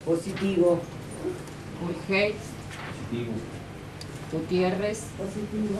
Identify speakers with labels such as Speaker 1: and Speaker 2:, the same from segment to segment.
Speaker 1: Positivo.
Speaker 2: Urgel.
Speaker 3: Positivo.
Speaker 2: Gutiérrez.
Speaker 1: Positivo.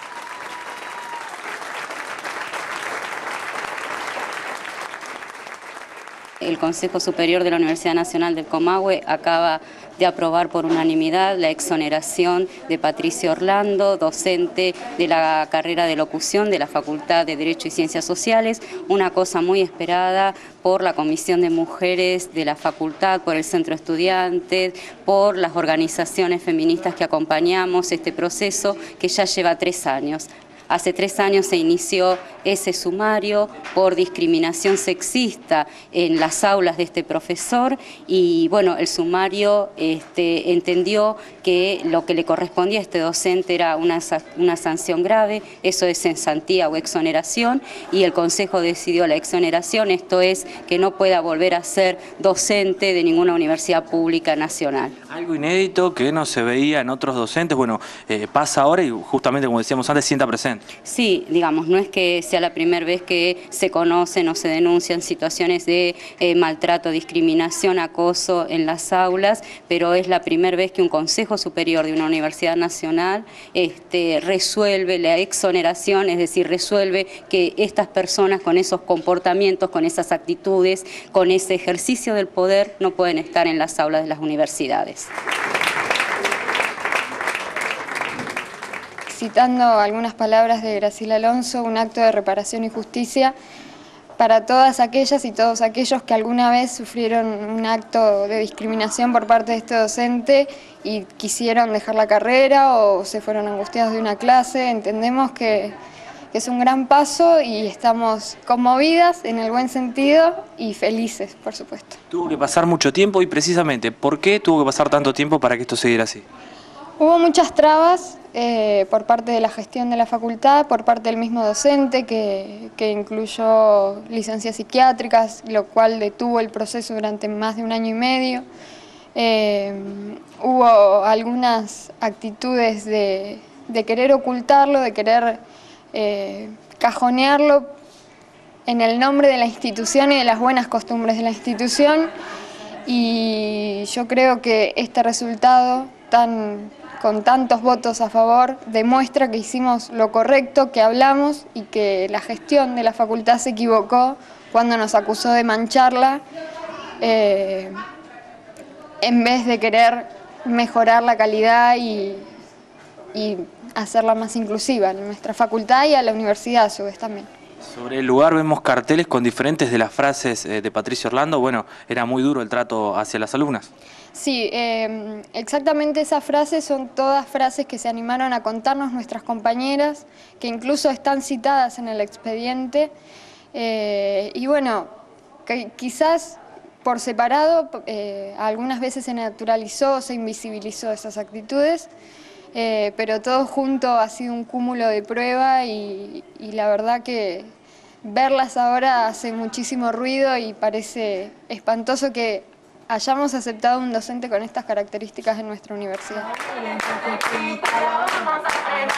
Speaker 4: El Consejo Superior de la Universidad Nacional del Comahue acaba de aprobar por unanimidad la exoneración de Patricia Orlando, docente de la carrera de locución de la Facultad de Derecho y Ciencias Sociales, una cosa muy esperada por la Comisión de Mujeres de la Facultad, por el Centro de Estudiantes, por las organizaciones feministas que acompañamos este proceso que ya lleva 3 años. Hace 3 años se inició ese sumario por discriminación sexista en las aulas de este profesor y bueno, el sumario entendió que lo que le correspondía a este docente era una sanción grave, eso es cesantía o exoneración, y el Consejo decidió la exoneración, esto es que no pueda volver a ser docente de ninguna universidad pública nacional.
Speaker 3: Algo inédito que no se veía en otros docentes, bueno, pasa ahora y justamente como decíamos antes, sienta presente.
Speaker 4: Sí, digamos, no es que sea la primera vez que se conocen o se denuncian situaciones de maltrato, discriminación, acoso en las aulas, pero es la primera vez que un Consejo Superior de una Universidad Nacional resuelve la exoneración, es decir, resuelve que estas personas con esos comportamientos, con esas actitudes, con ese ejercicio del poder no pueden estar en las aulas de las universidades.
Speaker 5: Citando algunas palabras de Graciela Alonso, un acto de reparación y justicia para todas aquellas y todos aquellos que alguna vez sufrieron un acto de discriminación por parte de este docente y quisieron dejar la carrera o se fueron angustiados de una clase. Entendemos que es un gran paso y estamos conmovidas en el buen sentido y felices, por supuesto.
Speaker 3: Tuvo que pasar mucho tiempo y precisamente, ¿por qué tuvo que pasar tanto tiempo para que esto se diera así?
Speaker 5: Hubo muchas trabas por parte de la gestión de la facultad, por parte del mismo docente que incluyó licencias psiquiátricas, lo cual detuvo el proceso durante más de 1 año y medio. Hubo algunas actitudes de querer ocultarlo, de querer cajonearlo en el nombre de la institución y de las buenas costumbres de la institución, y yo creo que este resultado con tantos votos a favor demuestra que hicimos lo correcto, que hablamos y que la gestión de la facultad se equivocó cuando nos acusó de mancharla en vez de querer mejorar la calidad y hacerla más inclusiva en nuestra facultad y a la universidad a su vez también.
Speaker 3: Sobre el lugar vemos carteles con diferentes de las frases de Patricia Orlando. Bueno, era muy duro el trato hacia las alumnas.
Speaker 5: Sí, exactamente esas frases son todas frases que se animaron a contarnos nuestras compañeras, que incluso están citadas en el expediente. Y bueno, que quizás por separado algunas veces se naturalizó, se invisibilizó esas actitudes, pero todo junto ha sido un cúmulo de prueba y la verdad que verlas ahora hace muchísimo ruido y parece espantoso que hayamos aceptado un docente con estas características en nuestra universidad.